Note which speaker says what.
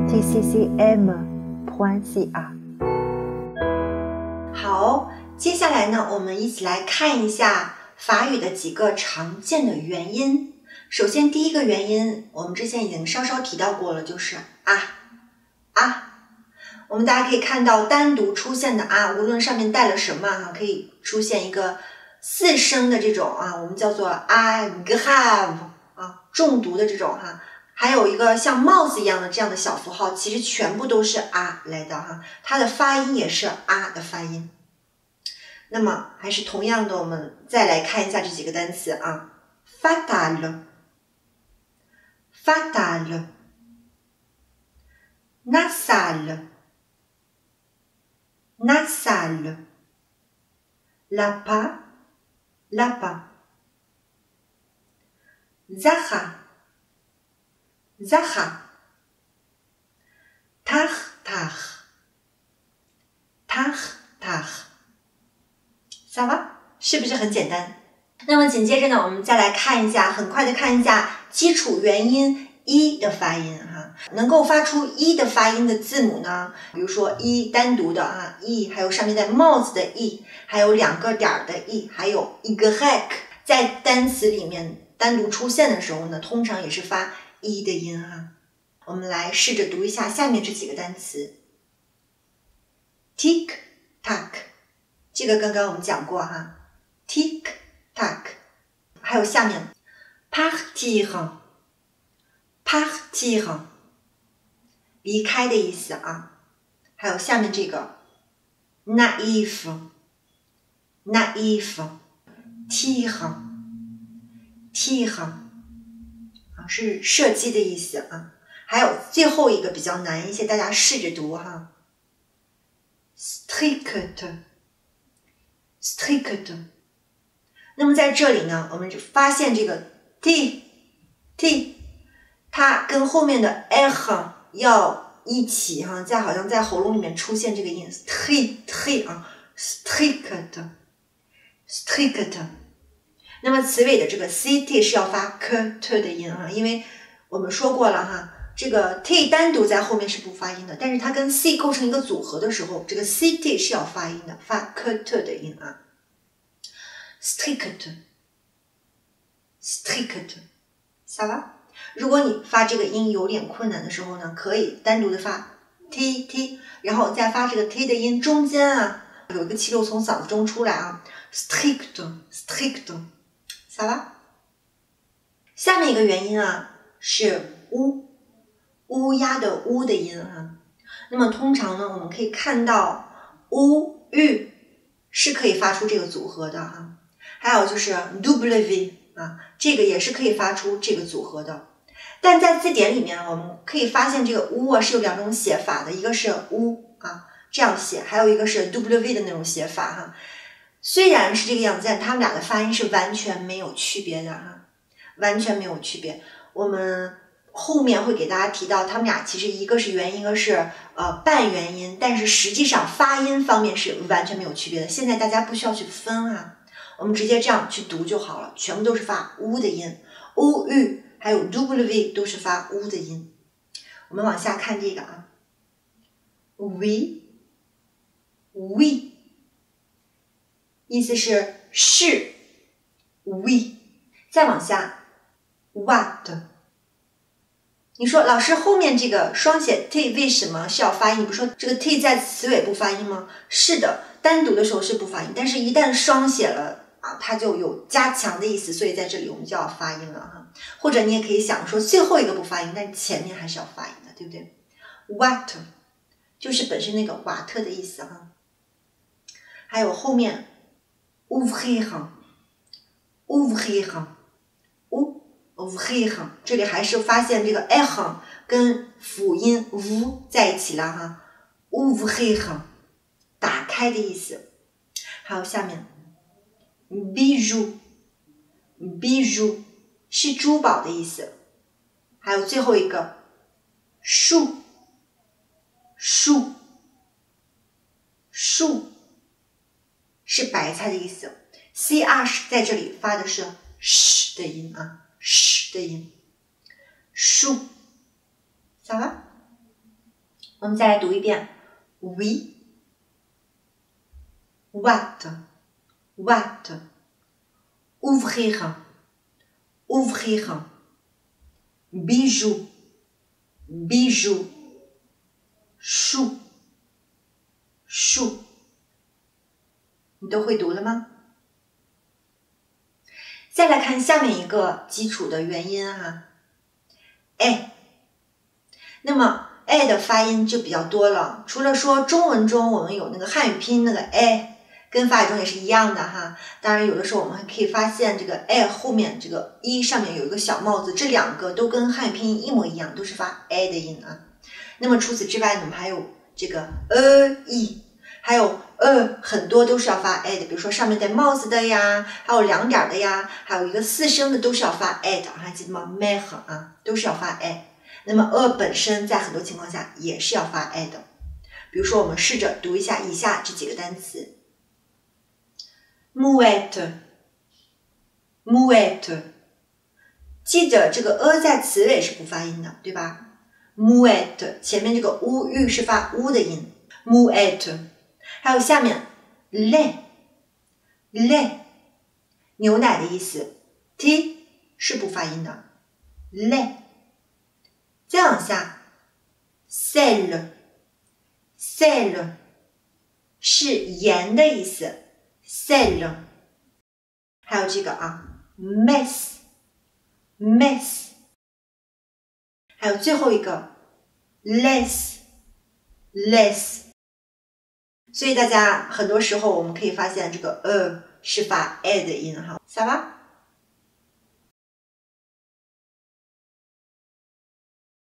Speaker 1: tccm.ca。
Speaker 2: 好，接下来呢，我们一起来看一下法语的几个常见的元音。首先，第一个元音，我们之前已经稍稍提到过了，就是啊。我们大家可以看到单独出现的啊，无论上面带了什么可以出现一个4声的这种我们叫做grave 重读的这种还有一个像帽子一样的这样的小符号，其实全部都是来的它的发音也是的发音。那么还是同样的，我们再来看一下这几个单词fatal nasal lapin zaha tartar ça va？ 是不是很简单？那么紧接着呢，我们再来看一下，很快的看一下基础元音的发音能够发出的发音的字母呢，比如说单独的还有上面带帽子的还有2个点的还有一个 hack， 在单词里面单独出现的时候呢，通常也是发的音我们来试着读一下下面这几个单词 tick tack， 这个刚刚我们讲过tick tack， 还有下面 partir 离开的意思还有下面这个 naïf tir 是射击的意思还有最后一个比较难一些，大家试着读strict。 那么在这里呢，我们就发现这个 t 它跟后面的 r 要一起在好像在喉咙里面出现这个音 strict。 那么词尾的这个 ct 是要发 kt 的音因为我们说过了这个 t 单独在后面是不发音的，但是它跟 c 构成一个组合的时候，这个 ct 是要发音的，发 kt 的音strict ça va？ 如果你发这个音有点困难的时候呢，可以单独的发 t， 然后再发这个 t 的音，中间有一个气流从嗓子中出来strict ça va？ 下面一个元音是乌鸦的乌的音那么通常呢，我们可以看到乌是可以发出这个组合的还有就是 w 这个也是可以发出这个组合的。但在字典里面，我们可以发现这个乌是有2种写法的，一个是乌这样写，还有一个是 w 的那种写法虽然是这个样子，但他们俩的发音是完全没有区别的完全没有区别。我们后面会给大家提到，他们俩其实一个是元音，一个是半元音，但是实际上发音方面是完全没有区别的。现在大家不需要去分我们直接这样去读就好了，全部都是发乌的音还有 w 都是发乌的音。我们往下看这个oui 意思是 oui， 再往下 what。 你说老师后面这个双写 t 为什么是要发音？你不是说这个 t 在词尾不发音吗？是的，单读的时候是不发音，但是一旦双写了它就有加强的意思，所以在这里我们就要发音了或者你也可以想说最后一个不发音，但前面还是要发音的，对不对？ what 就是本身那个瓦特的意思还有后面 ouvrir 这里还是发现这个 r 跟辅音 v 在一起了ouvrir 打开的意思。还有下面 bijou 是珠宝的意思。还有最后一个 chou 是白菜的意思。 cr 在这里发的是 sh 的音sh 的音 chou ça va？ 我们再来读一遍 oui what what ouvrir ouvrir bijou bijou chou chou 你都会读了吗？再来看下面一个基础的元音哈，a。那么 a 的发音就比较多了，除了说中文中我们有那个汉语拼音那个 a， 跟法语中也是一样的哈。当然有的时候我们还可以发现这个 a 后面这个一上面有一个小帽子，这两个都跟汉语拼音一模一样，都是发 a 的音啊。那么除此之外呢，我们还有这个 e， 还有很多都是要发 a 的，比如说上面带帽子的呀，还有两点的呀，还有一个四声的都是要发 a 的，还记得吗 ？meh 啊，都是要发 a。那么本身在很多情况下也是要发 a 的。比如说我们试着读一下以下这几个单词 ：muette muette， 记着这个在词尾是不发音的，对吧 ？muette 前面这个 u 是发 u 的音 ，muette。还有下面 lait lait 牛奶的意思 ，t 是不发音的 lait。再往下 sel sel 是盐的意思 sel。还有这个mess mess， 还有最后一个 less less。所以大家很多时候我们可以发现这个是发 a 的音哈，ça va？